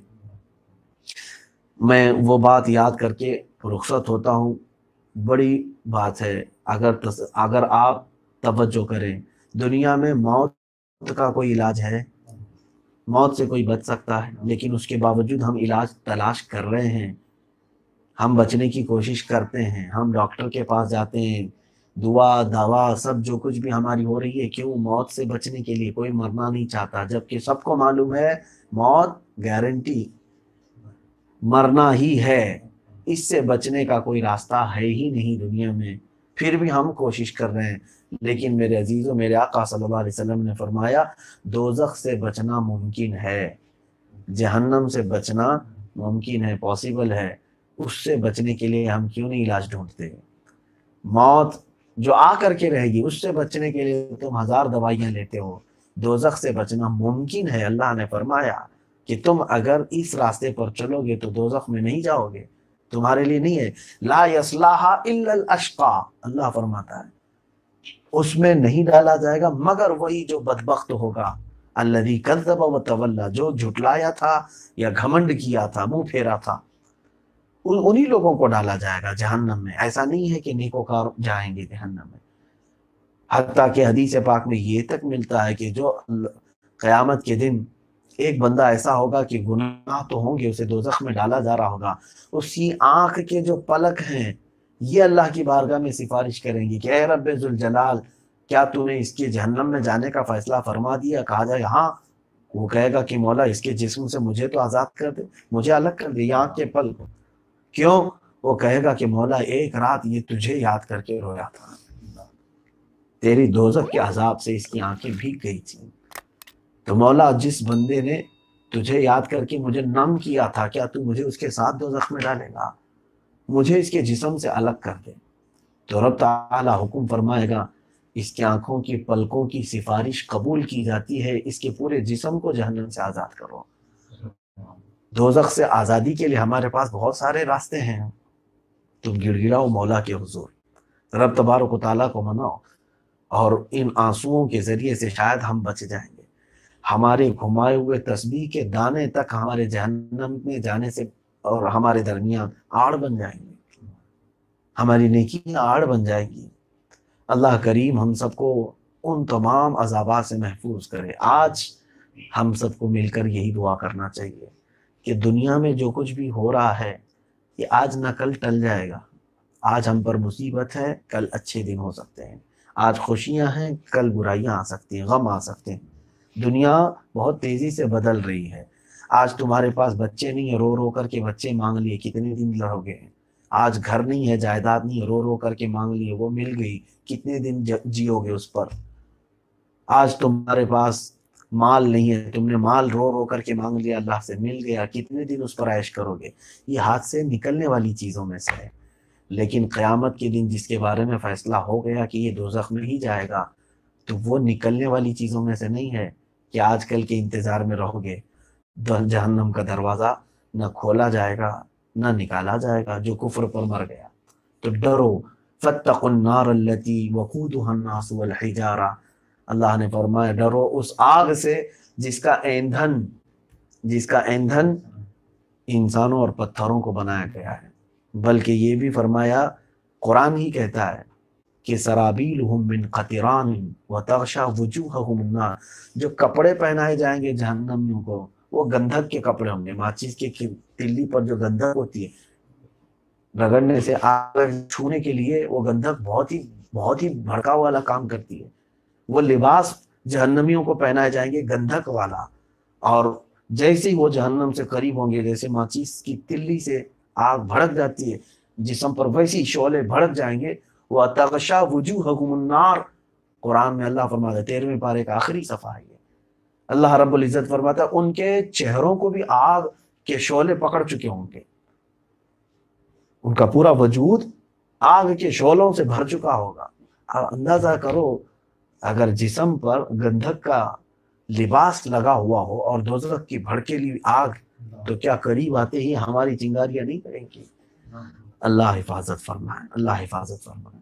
میں وہ بات یاد کر کے رخصت ہوتا ہوں، بڑی بات ہے، اگر تص... اگر آپ توجہ کریں، دنیا میں موت کا کوئی علاج ہے؟ موت سے کوئی بچ سکتا ہے؟ لیکن اس کے باوجود ہم علاج تلاش کر رہے ہیں، ہم بچنے کی کوشش کرتے ہیں، ہم ڈاکٹر کے پاس جاتے ہیں، دعا دوا سب جو کچھ بھی ہماری ہو رہی ہے، کیوں؟ موت سے بچنے کے لیے۔ کوئی مرنا نہیں چاہتا، جبکہ سب کو معلوم ہے موت گارنٹی، مرنا ہی ہے، اس سے بچنے کا کوئی راستہ ہے ہی نہیں دنیا میں، پھر بھی ہم کوشش کر رہے ہیں۔ لیکن میرے عزیزوں، میرے آقا صلی اللہ علیہ وسلم نے فرمایا دوزخ سے بچنا ممکن ہے، جہنم سے بچنا ممکن ہے، پاسبل ہے، اس سے بچنے کے لیے ہم کیوں نہیں علاج ڈھونڈتے؟ موت جو آ کر کے رہے گی اس سے بچنے کے لیے تم ہزار دوائیاں لیتے ہو، دوزخ سے بچنا ممکن ہے۔ اللہ نے فرمایا کہ تم اگر اس راستے پر چلو گے تو دوزخ میں نہیں جاؤ گے، تمہارے لیے نہیں ہے، لا یصلاھا الا الاشقى، اللہ فرماتا ہے اس میں نہیں ڈالا جائے گا مگر وہی جو بدبخت ہوگا، الذی کذب وتولی، جو جھٹلایا تھا یا گھمنڈ کیا تھا، منہ پھیرا تھا، ان انہی لوگوں کو ڈالا جائے گا جہنم میں۔ ایسا نہیں ہے کہ نیکوکار جائیں گے جہنم میں، حتیٰ کہ حدیث پاک میں یہ تک ملتا ہے کہ جو قیامت کے دن ایک بندہ ایسا ہوگا کہ گناہ تو ہوں گے، اسے دوزخ میں ڈالا جا رہا ہوگا، اس کی آنکھ کے جو پلک ہیں یہ اللہ کی بارگاہ میں سفارش کریں گی کہ اے رب ذوالجلال کیا تو نے اس کے جہنم میں جانے کا فیصلہ فرما دیا؟ کہا جائے ہاں، وہ کہے گا کہ مولا اس کے جسم سے مجھے تو آزاد کر دے، مجھے الگ کر دے یہ آنکھ کے پل کو۔ کیوں؟ وہ کہے گا کہ مولا ایک رات یہ تجھے یاد کر کے رویا تھا، تیری دوزخ کے عذاب سے اس کی آنکھیں بھیگ گئی تھیں۔ تو مولا جس بندے نے تجھے یاد کر کے مجھے نم کیا تھا، کیا تو مجھے اس کے ساتھ دوزخ میں ڈالے گا؟ مجھے اس کے جسم سے الگ کر دے۔ تو رب تعالی حکم فرمائے گا، اس کی آنکھوں کی پلکوں کی سفارش قبول کی جاتی ہے، اس کے پورے جسم کو جہنم سے آزاد کرو۔ دوزخ سے آزادی کے لیے ہمارے پاس بہت سارے راستے ہیں، تم گڑ گڑاؤ مولا کے حضور، رب تبارک و تعالیٰ کو مناؤ، اور ان آنسوؤں کے ذریعے سے شاید ہم بچ جائیں گے۔ ہمارے گھمائے ہوئے تسبیح کے دانے تک ہمارے جہنم میں جانے سے اور ہمارے درمیان آڑ بن جائیں گے، ہماری نیکیاں آڑ بن جائیں گی۔ اللہ کریم ہم سب کو ان تمام عذابات سے محفوظ کرے۔ آج ہم سب کو مل کر یہی دعا کرنا چاہیے کہ دنیا میں جو کچھ بھی ہو رہا ہے یہ آج نہ کل ٹل جائے گا۔ آج ہم پر مصیبت ہے، کل اچھے دن ہو سکتے ہیں۔ آج خوشیاں ہیں، کل برائیاں آ سکتی ہیں، غم آ سکتے ہیں۔ دنیا بہت تیزی سے بدل رہی ہے۔ آج تمہارے پاس بچے نہیں ہیں، رو رو کر کے بچے مانگ لیے، کتنے دن لڑو گے؟ آج گھر نہیں ہے، جائیداد نہیں ہے، رو رو کر کے مانگ لیے، وہ مل گئی، کتنے دن جیو گے اس پر؟ آج تمہارے پاس مال نہیں ہے، تم نے مال رو رو کر کے مانگ لیا، اللہ سے مل گیا، کتنے دن اس پر عیش کرو گے؟ یہ ہاتھ سے نکلنے والی چیزوں میں سے ہے۔ لیکن قیامت کے دن جس کے بارے میں فیصلہ ہو گیا کہ یہ دوزخ میں ہی جائے گا، تو وہ نکلنے والی چیزوں میں سے نہیں ہے کہ آج کل کے انتظار میں رہو گے۔ جہنم کا دروازہ نہ کھولا جائے گا نہ نکالا جائے گا جو کفر پر مر گیا۔ تو ڈرو، فاتقوا النار التي وقودها الناس والحجارہ، اللہ نے فرمایا ڈرو اس آگ سے جس کا ایندھن جس کا ایندھن انسانوں اور پتھروں کو بنایا گیا ہے۔ بلکہ یہ بھی فرمایا، قرآن ہی کہتا ہے کہ سرابیلہم من قطران وتغشی وجوہہم النار، جو کپڑے پہنائے جائیں گے جہنمیوں کو وہ گندھک کے کپڑے ہوں گے۔ ماچس کی تلی پر جو گندھک ہوتی ہے، رگڑنے سے آگ چھونے کے لیے وہ گندھک بہت ہی بہت ہی بھڑکاؤ والا کام کرتی ہے۔ وہ لباس جہنمیوں کو پہنائے جائیں گے گندھک والا، اور جیسے ہی وہ جہنم سے قریب ہوں گے، جیسے ماچس کی تلی سے آگ بھڑک جاتی ہے جسم پر، ویسے ہی شعلے بھڑک جائیں گے۔ وَتَغْشَى وُجُوهَهُمُ النَّارُ، قرآن میں اللہ فرماتا ہے، تیرہویں پارے کا آخری صفحہ ہے یہ، اللہ رب العزت فرماتا ہے ان کے چہروں کو بھی آگ کے شعلے پکڑ چکے ہوں گے، ان کا پورا وجود آگ کے شعلوں سے بھر چکا ہوگا۔ اندازہ کرو اگر جسم پر گندھک کا لباس لگا ہوا ہو اور دوزخ کی بھڑکیلی آگ، تو کیا قریب آتے ہی ہماری چنگاریاں نہیں کریں گی؟ اللہ حفاظت فرمائے، اللہ حفاظت فرمائے۔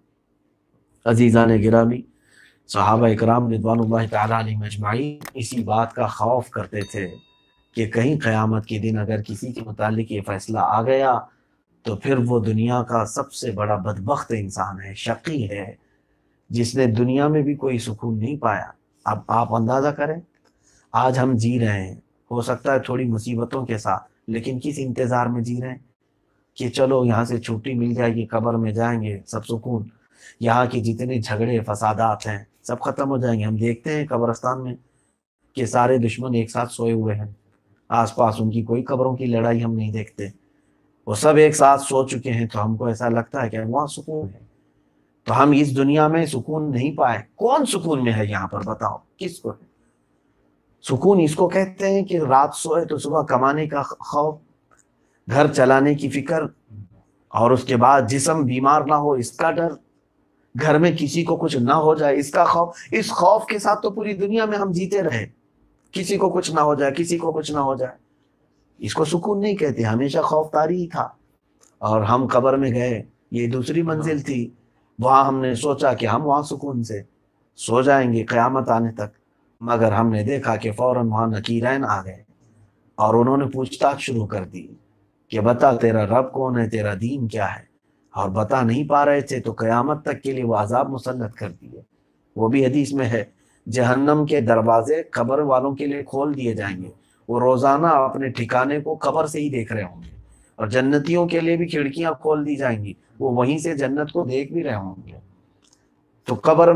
عزیزان گرامی، صحابہ اکرام رضوان اللہ تعالیٰ علیہم اجمعین اسی بات کا خوف کرتے تھے کہ کہیں قیامت کے دن اگر کسی کے متعلق یہ فیصلہ آ گیا تو پھر وہ دنیا کا سب سے بڑا بدبخت انسان ہے، شقی ہے، جس نے دنیا میں بھی کوئی سکون نہیں پایا۔ اب آپ اندازہ کریں، آج ہم جی رہے ہیں، ہو سکتا ہے تھوڑی مصیبتوں کے ساتھ، لیکن کس انتظار میں جی رہے ہیں کہ چلو یہاں سے چھٹی مل جائے گی، قبر میں جائیں گے سب سکون، یہاں کے جتنے جھگڑے فسادات ہیں سب ختم ہو جائیں گے۔ ہم دیکھتے ہیں قبرستان میں کہ سارے دشمن ایک ساتھ سوئے ہوئے ہیں، آس پاس ان کی کوئی قبروں کی لڑائی ہم نہیں دیکھتے، وہ سب ایک ساتھ سو چکے ہیں، تو ہم کو ایسا لگتا ہے کہ وہاں سکون ہے۔ تو ہم اس دنیا میں سکون نہیں پائے، کون سکون میں ہے یہاں پر؟ بتاؤ کس کو ہے سکون؟ اس کو کہتے ہیں کہ رات سوئے تو صبح کمانے کا خوف، گھر چلانے کی فکر، اور اس کے بعد جسم بیمار نہ ہو اس کا ڈر، گھر میں کسی کو کچھ نہ ہو جائے اس کا خوف۔ اس خوف کے ساتھ تو پوری دنیا میں ہم جیتے رہے، کسی کو کچھ نہ ہو جائے، کسی کو کچھ نہ ہو جائے، اس کو سکون نہیں کہتے، ہمیشہ خوف طاری ہی تھا۔ اور ہم قبر میں گئے، یہ دوسری منزل تھی، وہاں ہم نے سوچا کہ ہم وہاں سکون سے سو جائیں گے قیامت آنے تک، مگر ہم نے دیکھا کہ فوراً وہاں نکیرین آ گئے اور انہوں نے پوچھ تاچھ شروع کر دی کہ بتا تیرا رب کون ہے، تیرا دین کیا ہے، اور بتا نہیں پا رہے تھے تو قیامت تک کے لیے وہ عذاب مسلط کر دیے۔ وہ بھی حدیث میں ہے، جہنم کے دروازے قبر والوں کے لیے کھول دیے جائیں گے، وہ روزانہ اپنے ٹھکانے کو قبر سے ہی دیکھ رہے ہوں گے، اور جنتیوں کے لیے بھی کھڑکیاں کھول دی جائیں گی، وہ وہیں سے جنت کو دیکھ بھی رہے ہوں گے۔ تو قبر میں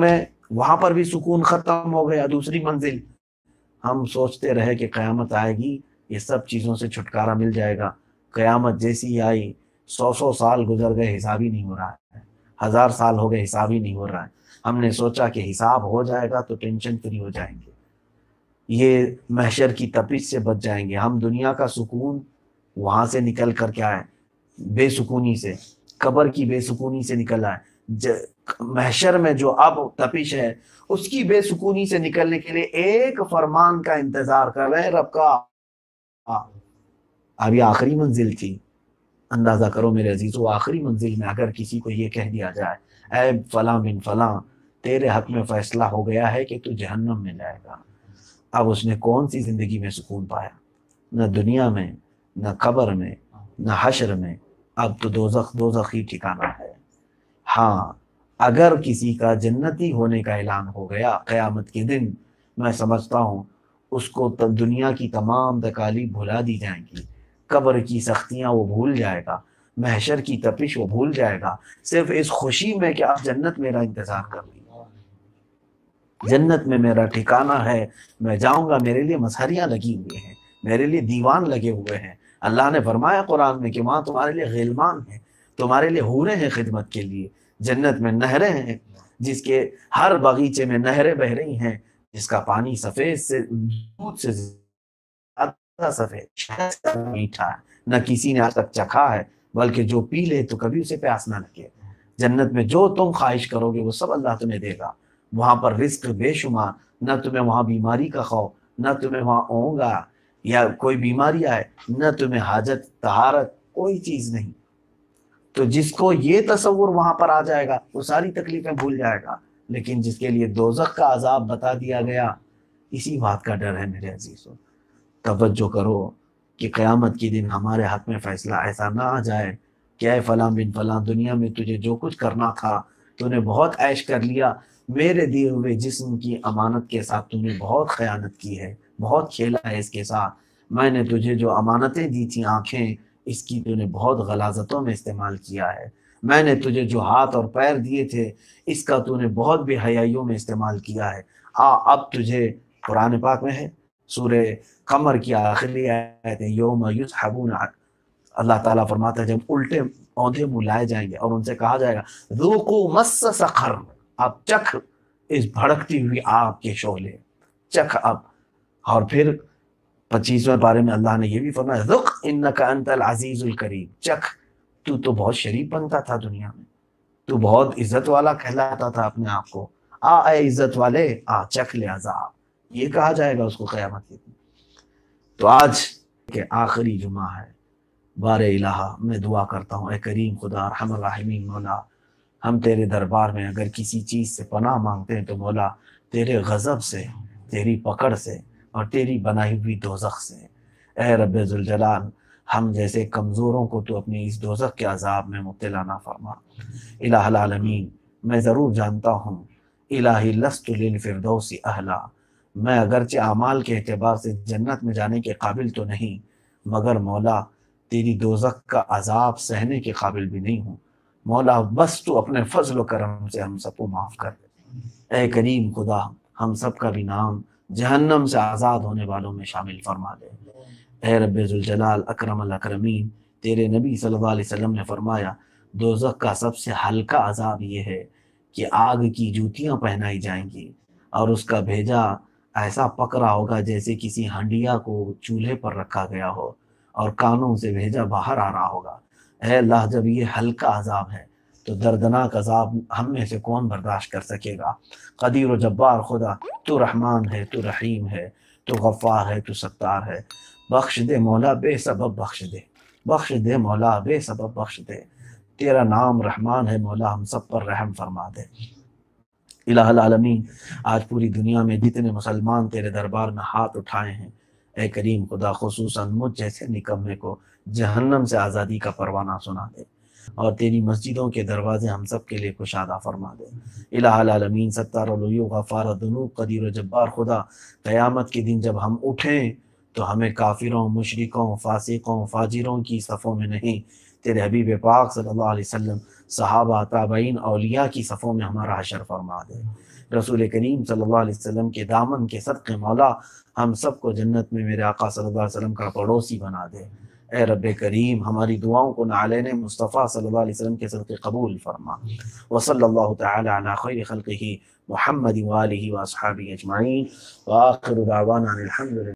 وہاں پر بھی سکون ختم ہو گیا، دوسری منزل ہم سوچتے رہے کہ قیامت آئے گی، یہ سب چیزوں سے چھٹکارا مل جائے گا۔ قیامت جیسی آئی، سو سو سال گزر گئے، حساب ہی نہیں ہو رہا ہے، ہزار سال ہو گئے، حساب ہی نہیں ہو رہا ہے۔ ہم نے سوچا کہ حساب ہو جائے گا تو ٹینشن فری ہو جائیں گے، یہ محشر کی تپش سے بچ جائیں گے ہم۔ دنیا کا سکون وہاں سے نکل کر کے آئے، بے سکونی سے، قبر کی بے سکونی سے نکل آئے، محشر میں جو اب تپش ہے اس کی بے سکونی سے نکلنے کے لیے ایک فرمان کا انتظار کر رہے رب کا۔ اب یہ آخری منزل تھی، اندازہ کرو میرے عزیزو، آخری منزل میں اگر کسی کو یہ کہہ دیا جائے اے فلاں بن فلاں، تیرے حق میں فیصلہ ہو گیا ہے کہ تو جہنم میں جائے گا، اب اس نے کون سی زندگی میں سکون پایا؟ نہ دنیا میں، نہ قبر میں، نہ حشر میں، اب تو دوزخ دوزخ ہی ٹھکانہ ہے۔ ہاں اگر کسی کا جنتی ہونے کا اعلان ہو گیا قیامت کے دن، میں سمجھتا ہوں اس کو دنیا کی تمام تکالیف بھلا دی جائیں گی، قبر کی سختیاں وہ بھول جائے گا، محشر کی تپش وہ بھول جائے گا، صرف اس خوشی میں کہ اب جنت میرا انتظار کر رہی ہے، جنت میں میرا ٹھکانہ ہے، میں جاؤں گا، میرے لیے مسہریاں لگی ہوئی ہیں، میرے لیے دیوان لگے ہوئے ہیں۔ اللہ نے فرمایا قرآن میں کہ وہاں تمہارے لیے غلمان ہیں، تمہارے لیے حوریں ہیں خدمت کے لیے، جنت میں نہریں ہیں جس کے ہر باغیچے میں نہریں بہ رہی ہیں، جس کا پانی سفید سے دودھ سے زیادہ سفید، شہد سے میٹھا ہے، نہ کسی نے آج تک چکھا ہے، بلکہ جو پی لے تو کبھی اسے پیاس نہ لگے۔ جنت میں جو تم خواہش کرو گے وہ سب اللہ تمہیں دے گا، وہاں پر رزق بے شمار، نہ تمہیں وہاں بیماری کا خوف، نہ تمہیں وہاں اونگا یا کوئی بیماری آئے، نہ تمہیں حاجت طہارت، کوئی چیز نہیں۔ تو جس کو یہ تصور وہاں پر آ جائے گا وہ ساری تکلیفیں بھول جائے گا، لیکن جس کے لیے دوزخ کا عذاب بتا دیا گیا، اسی بات کا ڈر ہے میرے عزیزو۔ توجہ کرو کہ قیامت کے دن ہمارے حق میں فیصلہ ایسا نہ آ جائے کہ اے فلاں بن فلاں، دنیا میں تجھے جو کچھ کرنا تھا تو نے بہت عیش کر لیا، میرے دیے ہوئے جسم کی امانت کے ساتھ تو نے بہت خیانت کی ہے، بہت کھیلا ہے اس کے ساتھ، میں نے تجھے جو امانتیں دی تھیں آنکھیں، اس کی تو نے بہت غلاظتوں میں استعمال کیا ہے، میں نے تجھے جو ہاتھ اور پیر دیے تھے اس کا تو نے بہت بے حیائیوں میں استعمال کیا ہے، آ اب تجھے، قرآن پاک میں ہے سورہ قمر کی آخری آیت ہے، یوم یسحبون، اللہ تعالیٰ فرماتا ہے جب الٹے اوندھے منہ لائے جائیں گے اور ان سے کہا جائے گا ذوقوا مس سقر، اب چکھ اس بھڑکتی ہوئی آگ کے شعلے، چکھ اب۔ اور پھر پچیسویں پارے میں اللہ نے یہ بھی فرمایا ذق انک انت العزیز الکریم، چکھ تو تو بہت شریف بنتا تھا دنیا میں، تو بہت عزت والا کہلاتا تھا اپنے آپ کو، آ اے عزت والے آ چکھ لے عذاب، یہ کہا جائے گا اس کو قیامت کے دن۔ تو آج کہ آخری جمعہ ہے، بار الہ میں دعا کرتا ہوں اے کریم خدا ارحم الراحمین مولا، ہم تیرے دربار میں اگر کسی چیز سے پناہ مانگتے ہیں تو مولا تیرے غضب سے، تیری پکڑ سے اور تیری بنائی ہوئی دوزخ سے، اے رب ذوالجلال ہم جیسے کمزوروں کو تو اپنی اس دوزخ کے عذاب میں مبتلا نہ فرما۔ الہ العالمین میں ضرور جانتا ہوں الہی لست للفردوس اہلا، میں اگرچہ اعمال کے اعتبار سے جنت میں جانے کے قابل تو نہیں، مگر مولا تیری دوزخ کا عذاب سہنے کے قابل بھی نہیں ہوں، مولا بس تو اپنے فضل و کرم سے ہم سب کو معاف کر دے۔ اے کریم خدا ہم سب کا بھی نام جہنم سے آزاد ہونے والوں میں شامل فرما دے۔ اے رب ذوالجلال اکرم الاکرمین، تیرے نبی صلی اللہ علیہ وسلم نے فرمایا دوزخ کا سب سے ہلکا عذاب یہ ہے کہ آگ کی جوتیاں پہنائی جائیں گی اور اس کا بھیجا ایسا پک رہا ہوگا جیسے کسی ہنڈیا کو چولہے پر رکھا گیا ہو اور کانوں سے بھیجا باہر آ رہا ہوگا۔ اے اللہ جب یہ ہلکا عذاب ہے تو دردناک عذاب ہم میں سے کون برداشت کر سکے گا؟ قدیر و جبار خدا تو رحمان ہے، تو رحیم ہے، تو غفار ہے، تو ستار ہے، بخش دے مولا بے سبب بخش دے، بخش دے مولا بے سبب بخش دے، تیرا نام رحمان ہے مولا ہم سب پر رحم فرما دے۔ الہ العالمین آج پوری دنیا میں جتنے مسلمان تیرے دربار میں ہاتھ اٹھائے ہیں، اے کریم خدا خصوصاً مجھ جیسے نکمے کو جہنم سے آزادی کا پروانہ سنا دے اور تیری مسجدوں کے دروازے ہم سب کے لیے کشادہ فرما دے۔ الہ العالمین ستار العیوب غفار الذنوب قدیر و جبار خدا قیامت کے دن جب ہم اٹھیں تو ہمیں کافروں، مشرکوں، فاسقوں، فاجروں کی صفوں میں نہیں، تیرے حبیب پاک صلی اللہ علیہ وسلم، صحابہ، تابعین، اولیاء کی صفوں میں ہمارا حشر فرما دے۔ رسول کریم صلی اللہ علیہ وسلم کے دامن کے صدقے مولا ہم سب کو جنت میں میرے آقا صلی اللہ علیہ وسلم کا پڑوسی بنا دے۔ اے رب کریم ہماری دعاؤں کو نعلین مصطفیٰ صلی اللہ علیہ وسلم کے صدقے قبول فرما۔ وصلی اللہ تعالی علی خیر خلقہ محمد وآلہ واصحابہ اجمعین، وآخر دعوانا الحمد للہ۔